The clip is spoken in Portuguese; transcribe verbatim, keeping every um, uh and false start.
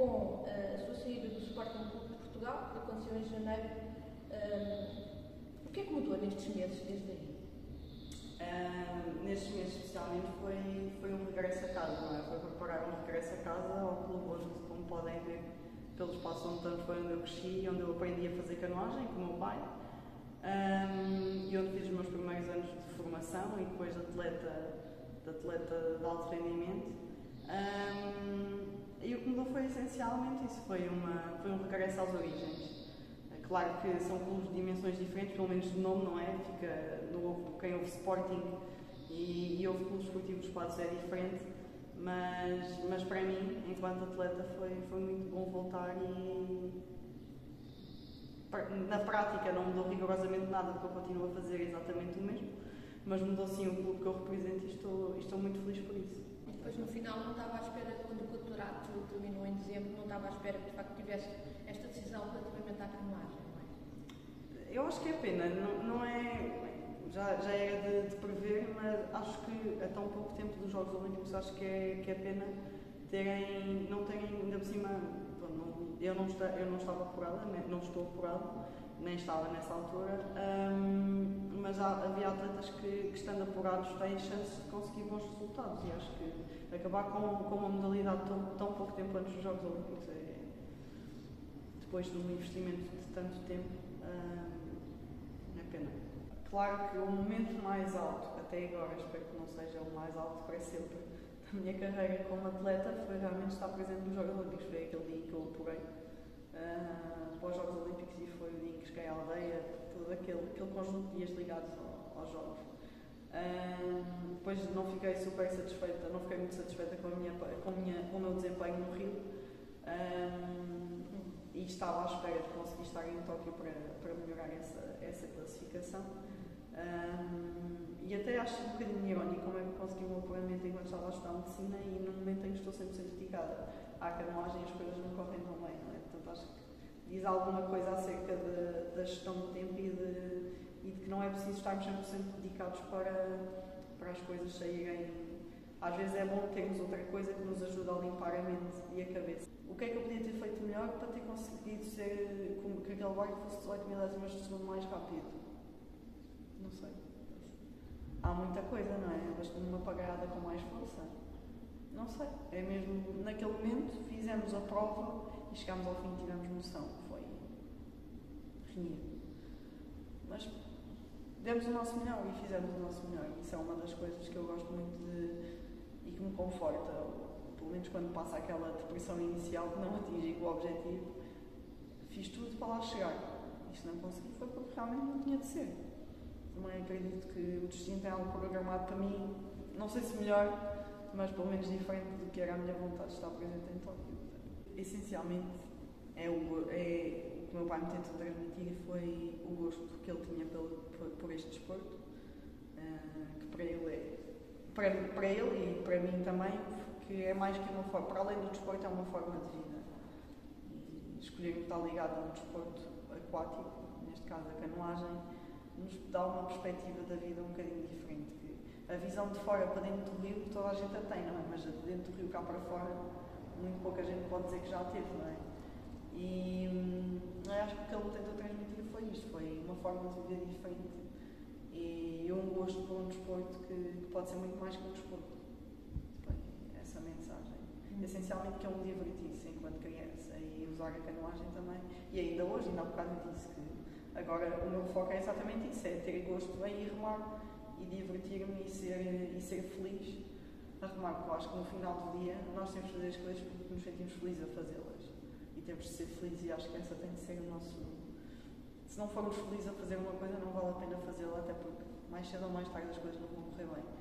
com uh, a sua saída do Sporting Clube de Portugal, que aconteceu em janeiro. Uh, o que é que mudou nestes meses, desde aí? Uh, nestes meses, especialmente, foi, foi um regresso a casa, não é? Foi preparar um regresso a casa ao clube onde, como podem ver, pelo espaço onde tanto foi onde eu cresci, onde eu aprendi a fazer canoagem com o meu pai, um, e onde fiz os meus primeiros anos de formação e depois de atleta, de atleta de alto rendimento. Um, e o que mudou foi essencialmente isso, foi, uma, foi um regresso às origens. Claro que são clubes de dimensões diferentes, pelo menos de nome, não é? Fica no, quem ouve Sporting e, e ouve clubes esportivos Paços é diferente, mas, mas para mim, enquanto atleta, foi, foi muito bom voltar e na prática não mudou rigorosamente nada, porque eu continuo a fazer exatamente o mesmo, mas mudou sim o clube que eu represento e estou, estou muito feliz por isso. E depois no final não estava à espera, quando o doutorado terminou em dezembro, não estava à espera que de facto tivesse esta decisão relativamente à canoagem, não é? Eu acho que é pena, não, não é, já, já era de, de prever, mas acho que a tão pouco tempo dos Jogos Olímpicos acho que é, que é pena terem, não terem ainda por cima, bom, não, eu, não está, eu não estava apurada, não estou apurada, nem estava nessa altura, um, mas há, havia atletas que, que estando apurados têm chances de conseguir bons resultados e acho que acabar com, com uma modalidade tão, tão pouco tempo antes dos Jogos Olímpicos é, depois de um investimento de tanto tempo, um, é pena. Claro que o momento mais alto, até agora, espero que não seja o mais alto para sempre, da minha carreira como atleta foi realmente estar presente nos Jogos Olímpicos, foi aquele dia em que eu apurei uh, para os Jogos Olímpicos e foi o dia em que cheguei à aldeia, todo aquele, aquele conjunto de dias ligados ao, aos Jogos. Um, depois não fiquei super satisfeita, não fiquei muito satisfeita com, a minha, com, a minha, com o meu desempenho no Rio um, e estava à espera de conseguir estar em Tóquio para, para melhorar essa, essa classificação. Um, e até acho um bocadinho irónico como é que consegui um apuramento enquanto estava a estudar medicina e no momento em que estou sempre dedicada à canoagem as coisas não correm tão bem, não é? Portanto, acho que diz alguma coisa acerca de, da gestão do tempo e de, e de que não é preciso estarmos cem por cento dedicados para, para as coisas saírem. Às vezes é bom termos outra coisa que nos ajuda a limpar a mente e a cabeça. O que é que eu podia ter feito melhor para ter conseguido ser, como que aquele barco fosse dezoito milésimos de segundo mais rápido? Não sei. Há muita coisa, não é? Basta-me uma pagada com mais força. Não sei. É mesmo, naquele momento, fizemos a prova e chegámos ao fim e tivemos noção. Foi renhido. Mas demos o nosso melhor e fizemos o nosso melhor. Isso é uma das coisas que eu gosto muito de e que me conforta. Pelo menos quando passa aquela depressão inicial que não atingi o objetivo, fiz tudo para lá chegar. E se não consegui foi porque realmente não tinha de ser. Também acredito que o destino tem algo programado para mim, não sei se melhor, mas pelo menos diferente do que era a minha vontade de estar presente em Tóquio. Essencialmente, é o, é, o que o meu pai me tentou transmitir foi o gosto que ele tinha pelo, por, por este desporto, uh, que para ele é, para, para ele e para mim também, que é mais que uma forma, para além do desporto, é uma forma de vida. E escolher estar ligado a um desporto aquático, neste caso a canoagem, nos dá uma perspectiva da vida um bocadinho diferente. A visão de fora para dentro do rio toda a gente a tem, não é? Mas de dentro do rio cá para fora muito pouca gente pode dizer que já a teve, não é? E hum, acho que o que ele tentou transmitir foi isto, foi uma forma de viver diferente e um gosto por um desporto que, que pode ser muito mais que um desporto. Foi essa mensagem. Hum. Essencialmente que eu me divertisse enquanto criança e usar a canoagem também. E ainda hoje, ainda há bocado eu disse que agora o meu foco é exatamente isso, é ter gosto bem e remar e divertir-me e ser, e ser feliz a remar, porque eu acho que no final do dia nós temos de fazer as coisas porque nos sentimos felizes a fazê-las e temos de ser felizes e acho que essa tem de ser o nosso... Se não formos felizes a fazer uma coisa não vale a pena fazê-la, até porque mais cedo ou mais tarde as coisas não vão correr bem.